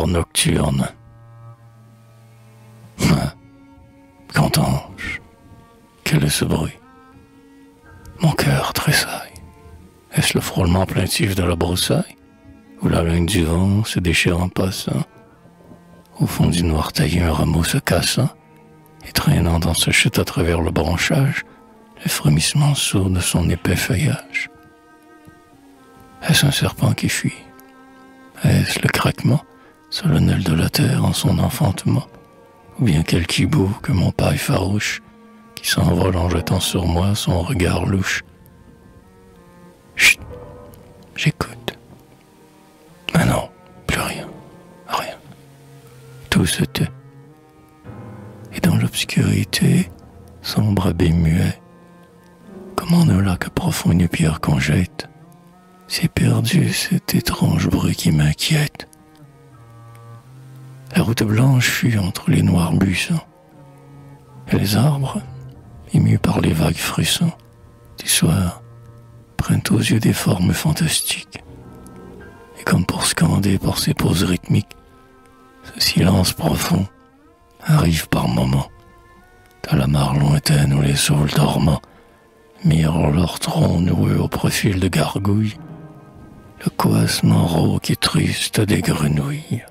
nocturne. Qu'entends-je? Quel est ce bruit? Mon cœur tressaille. Est-ce le frôlement plaintif de la broussaille? Ou la laine du vent se déchire en passant? Au fond du noir taillé, un rameau se cassant et traînant dans sa chute à travers le branchage le frémissement sourd de son épais feuillage. Est-ce un serpent qui fuit? Est-ce le craquement solennel de la terre en son enfantement? Ou bien quelque hibou que mon paille farouche qui s'envole en jetant sur moi son regard louche? Chut! J'écoute. Mais non, plus rien, rien. Tout se tait. Et dans l'obscurité, sombre abîme muet, comme en un lac profond une pierre qu'on jette, c'est perdu cet étrange bruit qui m'inquiète. La route blanche fuit entre les noirs buissons, et les arbres, émus par les vagues frissons du soir, prennent aux yeux des formes fantastiques. Et comme pour scander par ses pauses rythmiques, ce silence profond arrive par moments, dans la mare lointaine où les saules dormants mirent leur tronc noueux au profil de gargouilles, le coassement rauque et triste des grenouilles.